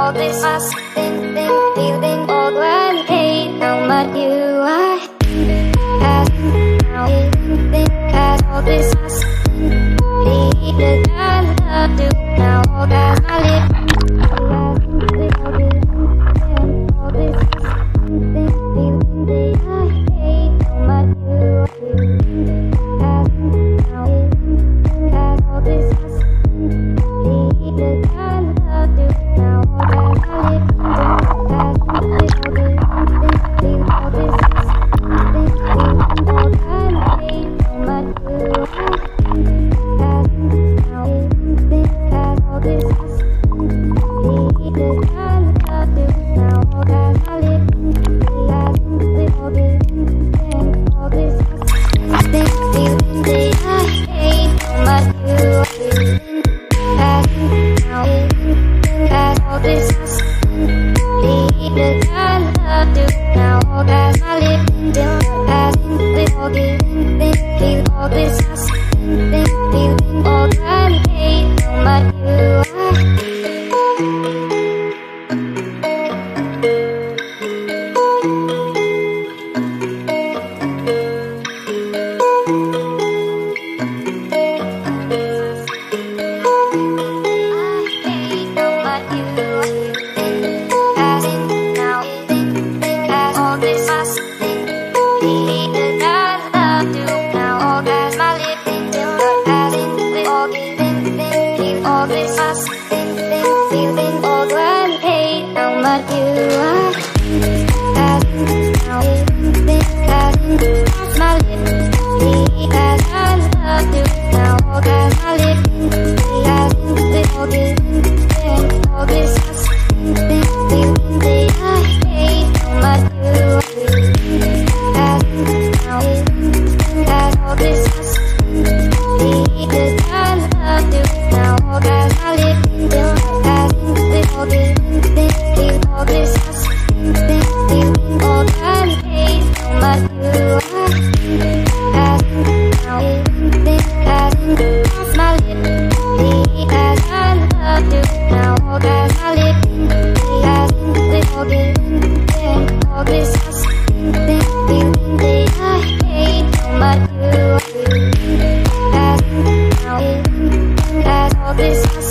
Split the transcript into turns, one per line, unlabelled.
all this fuss, feeling old when I hate how much you are. Now at all this fuss, hate the kind of do now all that my lips. All this fuss, feeling they I hate how much you are. Now at all this fuss, hate the kind of do now all that my lips. All this fuss, feeling all that I hate how much you are. All this fuss, hate the kind of do now all that my lips. All this fuss, feeling they I hate how much you are. All this fuss, hate the kind of do now all that my lips. All this fuss, feeling all that I hate how much you are. All this fuss, feeling old when I hate how much you are. Now off my lips, I love you now all that my lips. All this fuss, feeling they I hate how much you are. Now all this fuss, hate the kind of do now all that my lips. All this fuss, feeling all that I hate how much you are. Now off my lips, I love you now all that my lips. All this fuss, feeling they I hate how much you are. Now all this fuss,